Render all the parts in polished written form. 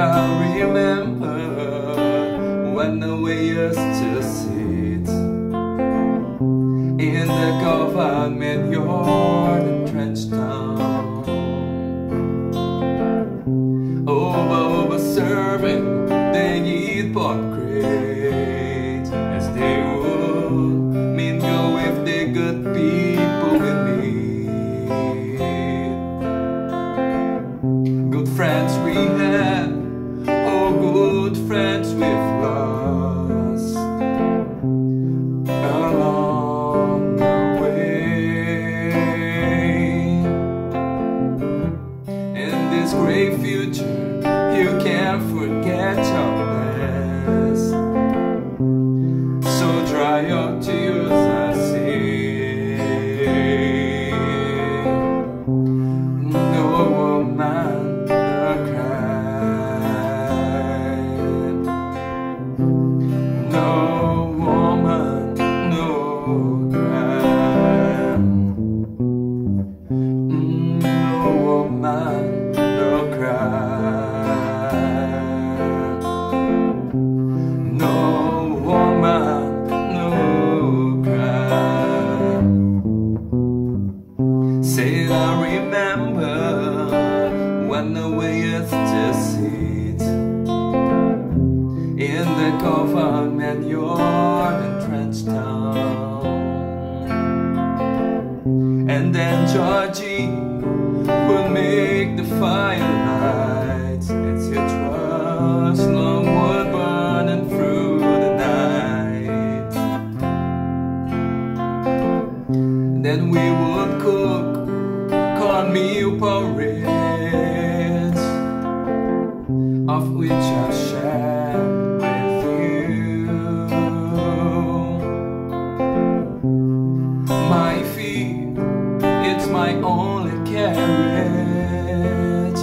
I remember when the Waillers to sit in the government yard in Trenchtown, over serving they eat porridge as they would mingle with the good people we meet. Good friends we had, oh good friends we've lost along the way. In this great future you can't forget your past, so dry your tears, I say. No woman no cry, no woman no cry, no woman no cry, no woman no cry. Say I remember when the Waillers to sit in the government yard in Trenchtown, and then Georgie would make the firelight as it was logwood burning through the night. Then we would cook cornmeal porridge, of which I'll share with you. My feet, it's my only carriage,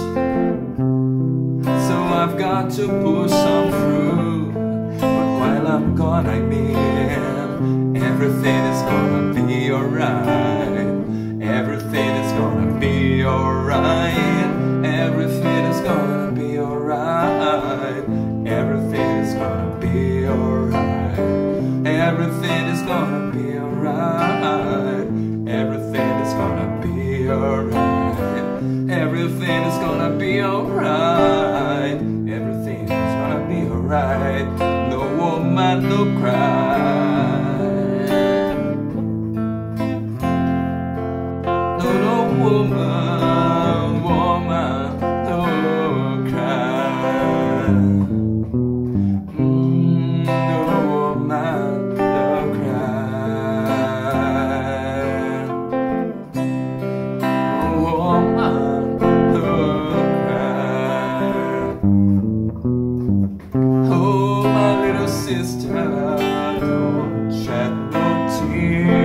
so I've got to push some through. But while I'm gone, I mean, everything is gonna be alright. Everything is gonna be alright. Everything is gonna be alright. Everything is gonna be alright. Everything is gonna be alright. Everything is gonna be alright. Everything is gonna be alright. Everything is gonna be alright. No woman no cry. No woman, woman, no cry. No woman, no cry. No woman, no cry. Oh, my little sister, don't shed no tears.